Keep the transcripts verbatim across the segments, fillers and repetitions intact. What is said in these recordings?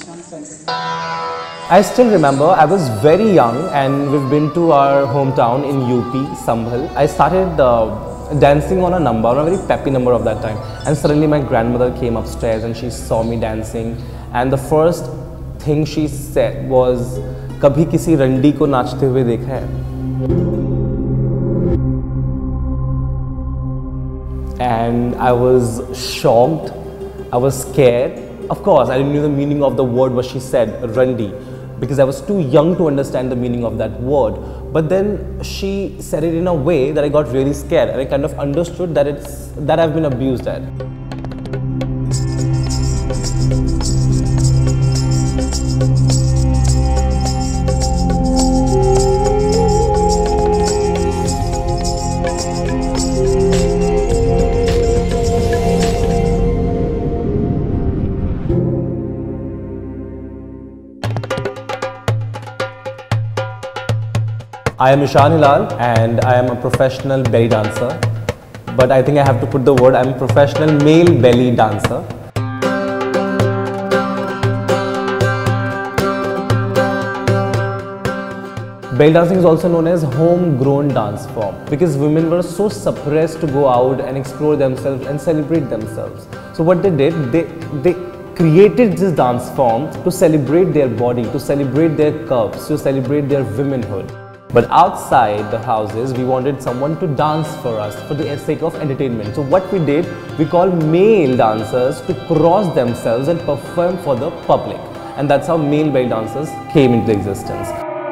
I still remember I was very young and we've been to our hometown in U P, Sambhal. I started uh, dancing on a number, on a very peppy number of that time, and suddenly my grandmother came upstairs and she saw me dancing, and the first thing she said was, "Kabhi kisi randi ko naachte hue dekha hai?" And I was shocked, I was scared. Of course, I didn't know the meaning of the word what she said, randi, because I was too young to understand the meaning of that word. But then she said it in a way that I got really scared, and I kind of understood that it's that I've been abused at. I am Eshan Hilal and I am a professional belly dancer, but I think I have to put the word, I am a professional male belly dancer. Belly dancing is also known as homegrown dance form because women were so suppressed to go out and explore themselves and celebrate themselves. So what they did, they, they created this dance form to celebrate their body, to celebrate their curves, to celebrate their womanhood. But outside the houses, we wanted someone to dance for us for the sake of entertainment. So what we did, we called male dancers to cross themselves and perform for the public. And that's how male belly dancers came into existence.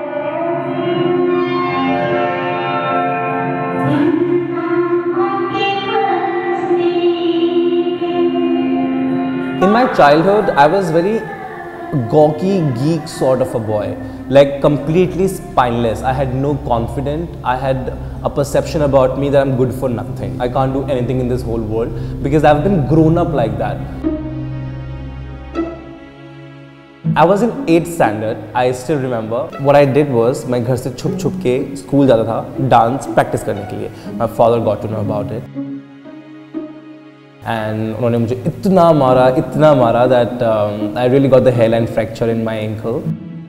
In my childhood, I was very gawky, geek sort of a boy, like completely spineless. I had no confidence. I had a perception about me that I'm good for nothing. I can't do anything in this whole world because I've been grown up like that. I was in eighth standard. I still remember what I did was मैं घर से छुप छुप के school जाता था dance practice करने के लिए. My father got to know about it. And उन्होंने मुझे इतना मारा, इतना मारा that um, I really got the hairline fracture in my ankle.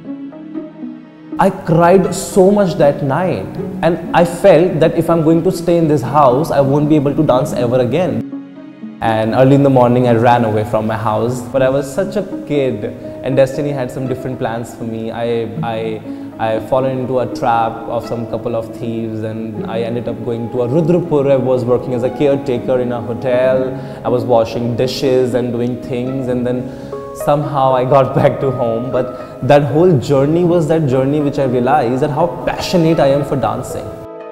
I cried so much that night, and I felt that if I'm going to stay in this house, I won't be able to dance ever again. And early in the morning, I ran away from my house. But I was such a kid, and destiny had some different plans for me. I, I, I fallen into a trap of some couple of thieves, and I ended up going to a Rudrapur. I was working as a caretaker in a hotel. I was washing dishes and doing things, and then somehow I got back to home. But that whole journey was that journey which I realized that how passionate I am for dancing.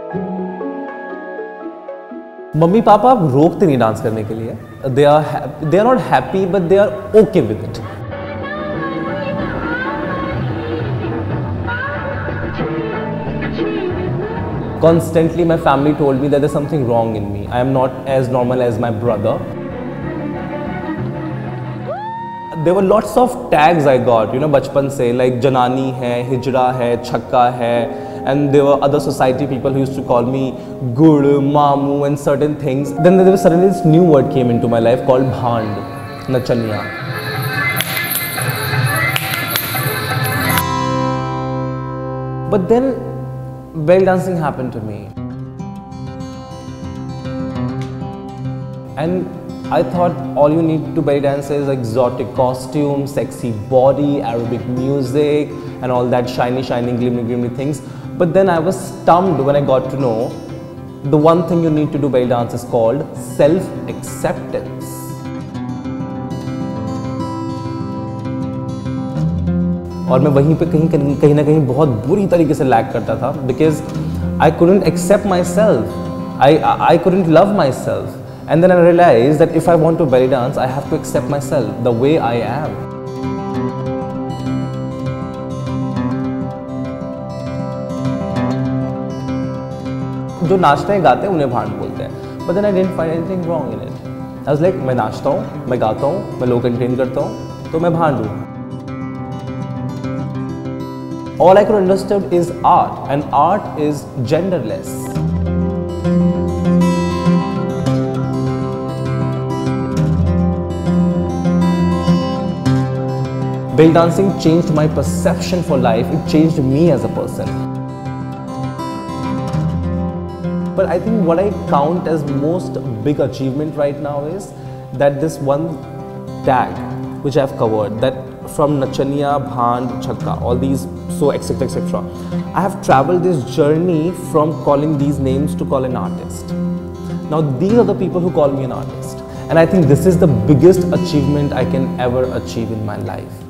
Mummy papa रोकते नहीं dance करने के लिए. They are they are not happy, but they are okay with it. Constantly, my family told me that there's something wrong in me. I am not as normal as my brother. There were lots of tags I got, you know, bachpan se, like Janani hai, Hijra hai, Chakka hai, and there were other society people who used to call me Gud, Mamu and certain things. Then there was suddenly this new word came into my life called Bhand, Nachaniya. But then belly dancing happened to me, and I thought all you need to belly dance is exotic costume, sexy body, Arabic music and all that shiny, shiny, glimmy, glimmy things. But then I was stumped when I got to know the one thing you need to do belly dance is called self-acceptance. और मैं वहीं पे कहीं कहीं ना कहीं बहुत बुरी तरीके से लैग करता था because I couldn't accept myself. I, I couldn't love myself. And then I realized that if I want to belly dance, I have to accept myself the way I am. जो नाचते हैं गाते हैं उन्हें भांड बोलते हैं. But then I didn't find anything wrong in it. I was like, मैं नाचता हूँ, मैं गाता हूँ, मैं लोग एंटरटेन करता हूँ, तो मैं भांड हूँ. All I could understand is art, and art is genderless. Belly dancing changed my perception for life. It changed me as a person. But I think what I count as most big achievement right now is that this one tag which I have covered, that from Nachaniya, Bhand, Chakka, all these, so etc etc. I have traveled this journey from calling these names to call an artist. Now these are the people who call me an artist, and I think this is the biggest achievement I can ever achieve in my life.